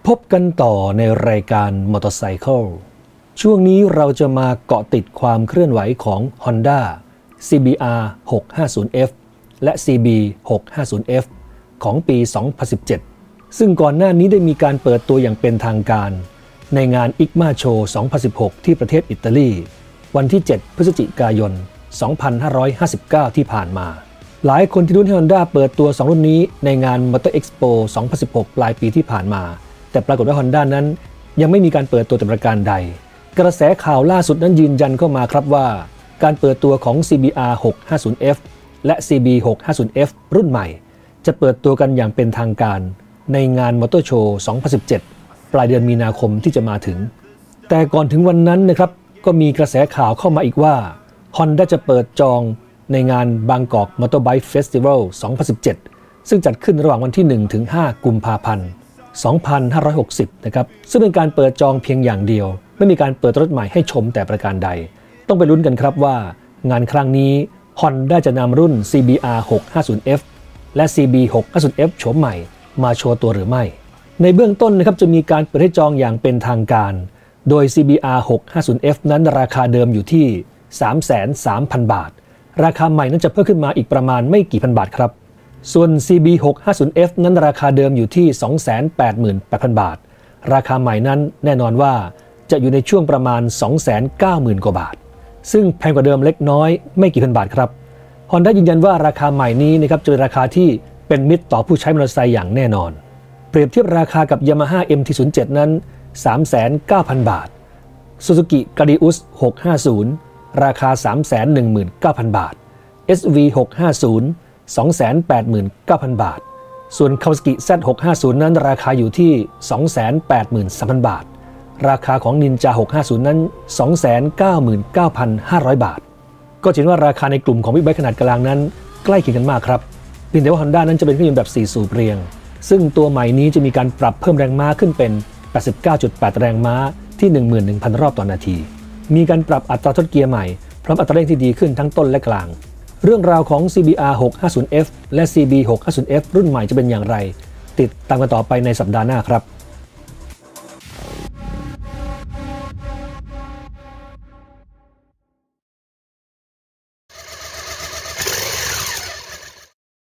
พบกันต่อในรายการมอเตอร์ไซค์ช่วงนี้เราจะมาเกาะติดความเคลื่อนไหวของ Honda CBR 650F และ CB 650F ของปี 2017 ซึ่งก่อนหน้านี้ได้มีการเปิดตัวอย่างเป็นทางการในงาน ICMA Show 2016 ที่ประเทศอิตาลีวันที่ 7 พฤศจิกายน 2559 ที่ผ่านมาหลายคนที่รุ่น Honda เปิดตัว 2 รุ่นนี้ในงาน Motor Expo 2016 ปลายปีที่ผ่านมาแต่ปรากฏว่า Honda นั้นยังไม่มีการเปิดตัวแต่ประการใดกระแสข่าวล่าสุดนั้นยืนยันเข้ามาครับว่าการเปิดตัวของ CBR 650F และ CB 650F รุ่นใหม่จะเปิดตัวกันอย่างเป็นทางการในงาน Motor Show 2017 ปลายเดือนมีนาคมที่จะมาถึงแต่ก่อนถึงวันนั้นนะครับก็มีกระแสข่าวเข้ามาอีกว่า Honda จะเปิดจองในงาน Bangkok Motorbike Festival 2017 ซึ่งจัดขึ้นระหว่างวันที่ 1 ถึง 5 กุมภาพันธ์ 2560 นะครับซึ่งเป็นการเปิดจองเพียงอย่างเดียวไม่มีการเปิดรถใหม่ให้ชมแต่ประการใดต้องไปลุ้นกันครับว่างานครั้งนี้ Honda จะนำรุ่น CBR 650F และ CB 650F โฉมใหม่มาโชว์ตัวหรือไม่ในเบื้องต้นนะครับจะมีการเปิดให้จองอย่างเป็นทางการโดย CBR 650F นั้นราคาเดิมอยู่ที่ 330,000 บาทราคาใหม่นั้นจะเพิ่มขึ้นมาอีกประมาณไม่กี่พันบาทครับส่วน CB 650F นั้นราคาเดิมอยู่ที่ 288,000 บาทราคาใหม่นั้นแน่นอนว่าจะอยู่ในช่วงประมาณ 290,000 กว่าบาทซึ่งแพงกว่าเดิมเล็กน้อยไม่กี่พันบาทครับ Honda ยืนยันว่าราคาใหม่นี้นะครับจะเป็นราคาที่เป็นมิตรต่อผู้ใช้มอเตอร์ไซค์อย่างแน่นอนเปรียบเทียบราคากับ Yamaha MT-07 นั้น 39,000 บาท Suzuki Gladius 650ราคา 319,000 บาท SV 650 289,000 บาทส่วน Kawasaki Z650 นั้นราคาอยู่ที่ 283,000 บาทราคาของ Ninja 650 นั้น 299,500 บาทก็เห็นว่าราคาในกลุ่มของบิ๊กไบค์ขนาดกลางนั้นใกล้เคียงกันมากครับเพียงแต่ว่า Honda นั้นจะเป็นเครื่องยนต์แบบ4สูบเรียงซึ่งตัวใหม่นี้จะมีการปรับเพิ่มแรงม้าขึ้นเป็น 89.8 แรงม้าที่ 11,000 รอบต่อนาทีมีการปรับอัตราทดเกียร์ใหม่พร้อมอัตราเร่งที่ดีขึ้นทั้งต้นและกลางเรื่องราวของ CBR 650F และ CB 650F รุ่นใหม่จะเป็นอย่างไรติดตามกันต่อไปในสัปดาห์หน้าครับ